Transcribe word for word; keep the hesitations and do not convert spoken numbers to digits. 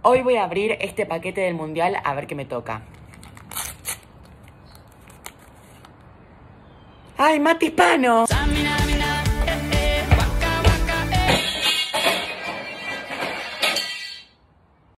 Hoy voy a abrir este paquete del mundial a ver qué me toca. ¡Ay, mate hispano!